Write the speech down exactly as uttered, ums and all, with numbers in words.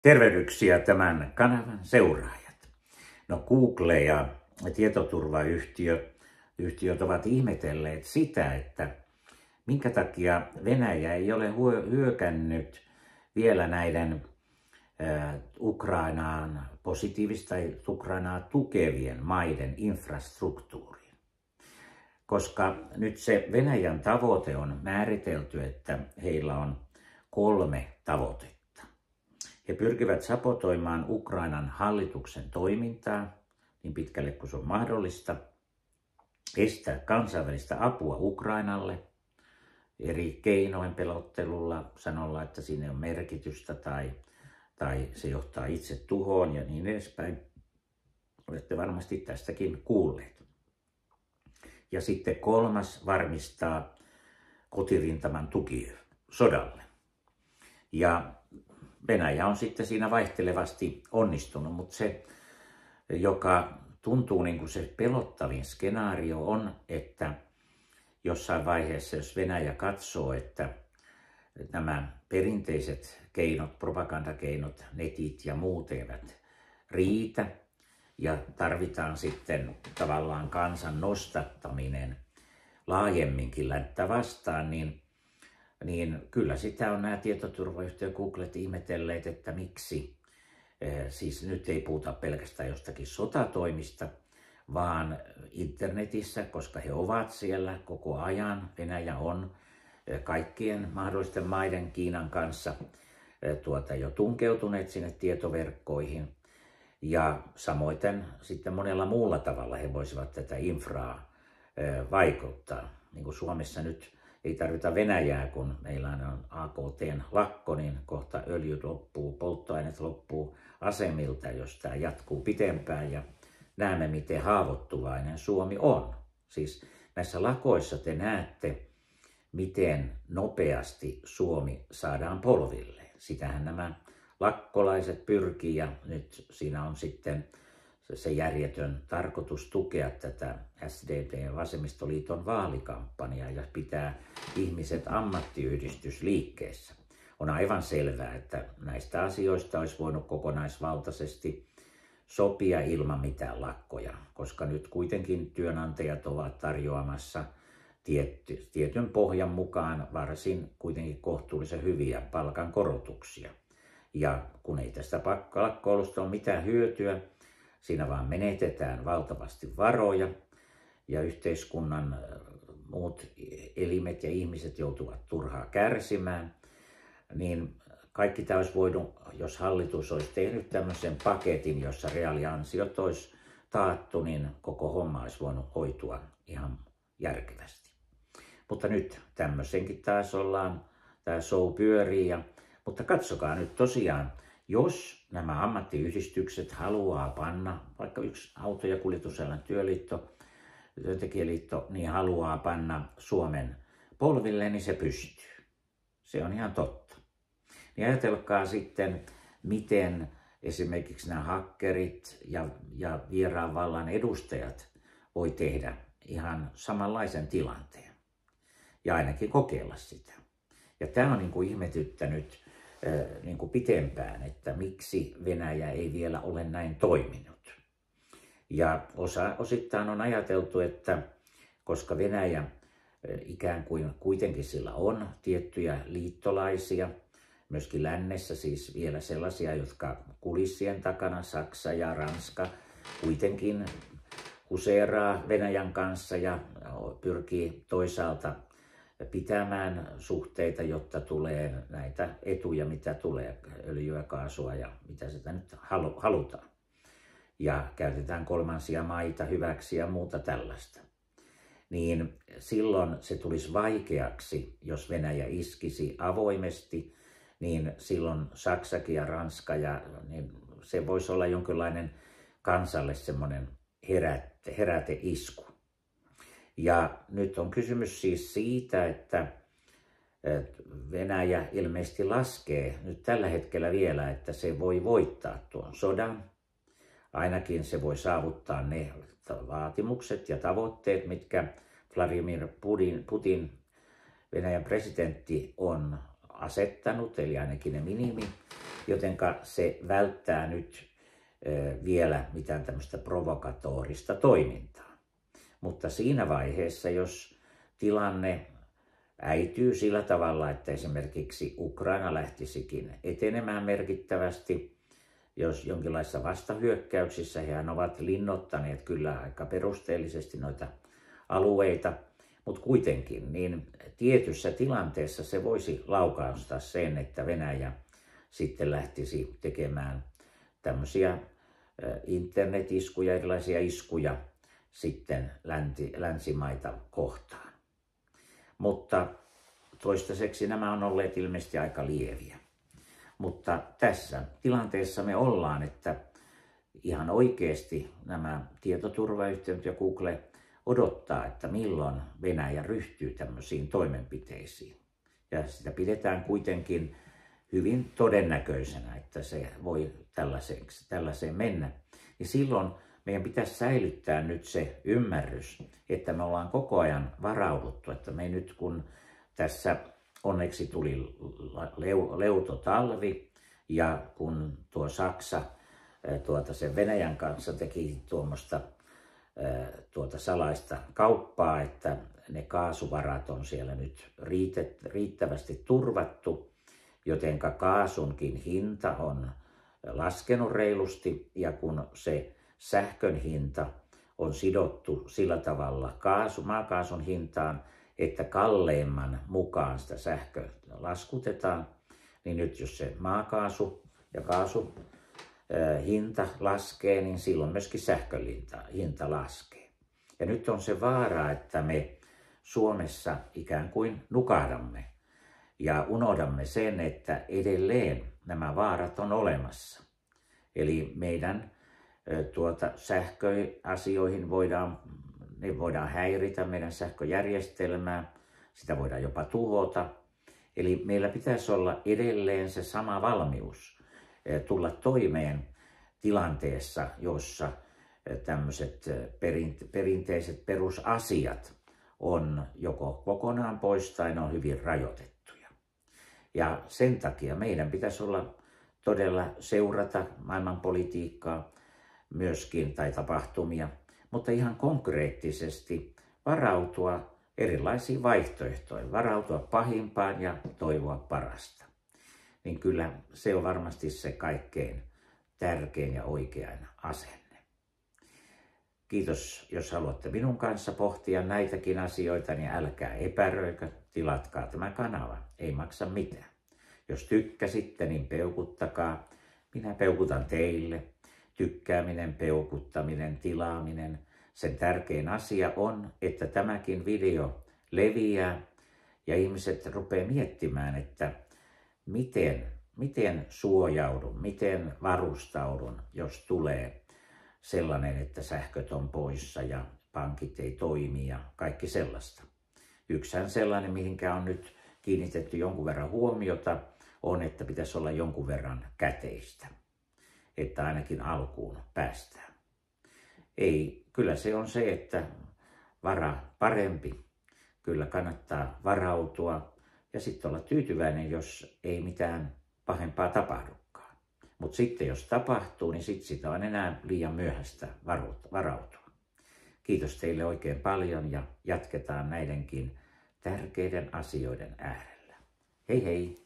Tervehdyksiä tämän kanavan seuraajat. No Google ja tietoturvayhtiöt yhtiöt ovat ihmetelleet sitä, että minkä takia Venäjä ei ole hyökännyt vielä näiden äh, Ukrainaan positiivista tai Ukrainaa tukevien maiden infrastruktuuriin. Koska nyt se Venäjän tavoite on määritelty, että heillä on kolme tavoitetta. He pyrkivät sabotoimaan Ukrainan hallituksen toimintaa niin pitkälle kuin se on mahdollista, estää kansainvälistä apua Ukrainalle eri keinoin, pelottelulla, sanolla, että sinne on merkitystä tai, tai se johtaa itse tuhoon ja niin edespäin. Olette varmasti tästäkin kuulleet. Ja sitten kolmas, varmistaa kotirintaman tuki sodalle. Ja Venäjä on sitten siinä vaihtelevasti onnistunut, mutta se, joka tuntuu niin kuin se pelottavin skenaario on, että jossain vaiheessa, jos Venäjä katsoo, että nämä perinteiset keinot, propagandakeinot, netit ja muut eivät riitä ja tarvitaan sitten tavallaan kansan nostattaminen laajemminkin länttä vastaan, niin niin kyllä sitä on nämä tietoturvayhtiö Googlet ihmetelleet, että miksi. Siis nyt ei puhuta pelkästään jostakin sotatoimista, vaan internetissä, koska he ovat siellä koko ajan. Venäjä on kaikkien mahdollisten maiden Kiinan kanssa tuota, jo tunkeutuneet sinne tietoverkkoihin. Ja samoin sitten monella muulla tavalla he voisivat tätä infraa vaikuttaa. Niin kuin Suomessa nyt ei tarvita Venäjää, kun meillä on A K T:n lakko, niin kohta öljyt loppuu, polttoaineet loppuu asemilta, jos tämä jatkuu pitempään. Ja näemme, miten haavoittuvainen Suomi on. Siis näissä lakoissa te näette, miten nopeasti Suomi saadaan polville. Sitähän nämä lakkolaiset pyrkii ja nyt siinä on sitten se järjetön tarkoitus tukea tätä S D P Vasemmistoliiton vaalikampanjaa ja pitää ihmiset ammattiyhdistysliikkeessä. On aivan selvää, että näistä asioista olisi voinut kokonaisvaltaisesti sopia ilman mitään lakkoja, koska nyt kuitenkin työnantajat ovat tarjoamassa tietty, tietyn pohjan mukaan varsin kuitenkin kohtuullisen hyviä palkankorotuksia. Ja kun ei tästä lakkoilusta ole mitään hyötyä, siinä vaan menetetään valtavasti varoja ja yhteiskunnan muut elimet ja ihmiset joutuvat turhaa kärsimään, niin kaikki tämä olisi voinut, jos hallitus olisi tehnyt tämmöisen paketin, jossa reaaliansiot olisi taattu, niin koko homma olisi voinut hoitua ihan järkevästi. Mutta nyt tämmöisenkin taas ollaan, tämä show pyörii, ja, mutta katsokaa nyt tosiaan, jos nämä ammattiyhdistykset haluaa panna, vaikka yksi auto- ja kuljetusalan työliitto, työntekijäliitto, niin haluaa panna Suomen polville, niin se pystyy. Se on ihan totta. Niin ajatelkaa sitten, miten esimerkiksi nämä hakkerit ja, ja vieraan vallan edustajat voi tehdä ihan samanlaisen tilanteen. Ja ainakin kokeilla sitä. Ja tämä on niin kuin ihmetyttänyt niin kuin pitempään, että miksi Venäjä ei vielä ole näin toiminut. Ja osa, osittain on ajateltu, että koska Venäjä ikään kuin kuitenkin sillä on tiettyjä liittolaisia, myöskin lännessä siis vielä sellaisia, jotka kulissien takana, Saksa ja Ranska, kuitenkin huseeraa Venäjän kanssa ja pyrkii toisaalta pitämään suhteita, jotta tulee näitä etuja, mitä tulee, öljyä, kaasua ja mitä sitä nyt halutaan. Ja käytetään kolmansia maita hyväksi ja muuta tällaista. Niin silloin se tulisi vaikeaksi, jos Venäjä iskisi avoimesti, niin silloin Saksakin ja Ranska, ja, niin se voisi olla jonkinlainen kansalle semmoinen heräte, heräteisku. Ja nyt on kysymys siis siitä, että Venäjä ilmeisesti laskee nyt tällä hetkellä vielä, että se voi voittaa tuon sodan. Ainakin se voi saavuttaa ne vaatimukset ja tavoitteet, mitkä Vladimir Putin, Venäjän presidentti, on asettanut, eli ainakin ne minimi, jotenka se välttää nyt vielä mitään tämmöistä provokatorista toimintaa. Mutta siinä vaiheessa, jos tilanne äityy sillä tavalla, että esimerkiksi Ukraina lähtisikin etenemään merkittävästi, jos jonkinlaisissa vastahyökkäyksissä hehän ovat linnoittaneet kyllä aika perusteellisesti noita alueita, mutta kuitenkin niin tietyssä tilanteessa se voisi laukaista sen, että Venäjä sitten lähtisi tekemään tämmöisiä internetiskuja, erilaisia iskuja sitten länti, länsimaita kohtaan. Mutta toistaiseksi nämä on olleet ilmeisesti aika lieviä. Mutta tässä tilanteessa me ollaan, että ihan oikeasti nämä tietoturvayhtiöt ja Google odottaa, että milloin Venäjä ryhtyy tämmöisiin toimenpiteisiin. Ja sitä pidetään kuitenkin hyvin todennäköisenä, että se voi tällaiseen, tällaiseen mennä. Ja silloin meidän pitäisi säilyttää nyt se ymmärrys, että me ollaan koko ajan varauduttu, että me nyt kun tässä onneksi tuli leuto talvi ja kun tuo Saksa tuota sen Venäjän kanssa teki tuommoista tuota salaista kauppaa, että ne kaasuvarat on siellä nyt riittävästi turvattu, jotenka kaasunkin hinta on laskenut reilusti ja kun se sähkön hinta on sidottu sillä tavalla kaasu, maakaasun hintaan, että kalleimman mukaan sitä sähköä laskutetaan, niin nyt jos se maakaasu ja kaasu hinta laskee, niin silloin myöskin sähkön hinta, hinta laskee. Ja nyt on se vaara, että me Suomessa ikään kuin nukahdamme ja unohdamme sen, että edelleen nämä vaarat on olemassa. Eli meidän tuota, sähköasioihin voidaan, ne voidaan häiritä, meidän sähköjärjestelmää, sitä voidaan jopa tuhota. Eli meillä pitäisi olla edelleen se sama valmius tulla toimeen tilanteessa, jossa tämmöiset perinteiset perusasiat on joko kokonaan pois tai ne on hyvin rajoitettuja. Ja sen takia meidän pitäisi olla todella seurata maailmanpolitiikkaa myöskin tai tapahtumia, mutta ihan konkreettisesti varautua erilaisiin vaihtoehtoihin, varautua pahimpaan ja toivoa parasta. Niin kyllä se on varmasti se kaikkein tärkein ja oikein asenne. Kiitos, jos haluatte minun kanssa pohtia näitäkin asioita, niin älkää epäröikö, tilatkaa tämä kanava, ei maksa mitään. Jos tykkäsitte, niin peukuttakaa. Minä peukutan teille. Tykkääminen, peukuttaminen, tilaaminen. Sen tärkein asia on, että tämäkin video leviää ja ihmiset rupeaa miettimään, että miten, miten suojaudun, miten varustaudun, jos tulee sellainen, että sähköt on poissa ja pankit ei toimi ja kaikki sellaista. Yksihän sellainen, mihinkä on nyt kiinnitetty jonkun verran huomiota, on, että pitäisi olla jonkun verran käteistä, että ainakin alkuun päästään. Ei, kyllä se on se, että vara parempi. Kyllä kannattaa varautua ja sitten olla tyytyväinen, jos ei mitään pahempaa tapahdukaan. Mutta sitten jos tapahtuu, niin sitten sitä on enää liian myöhäistä varautua. Kiitos teille oikein paljon ja jatketaan näidenkin tärkeiden asioiden äärellä. Hei hei!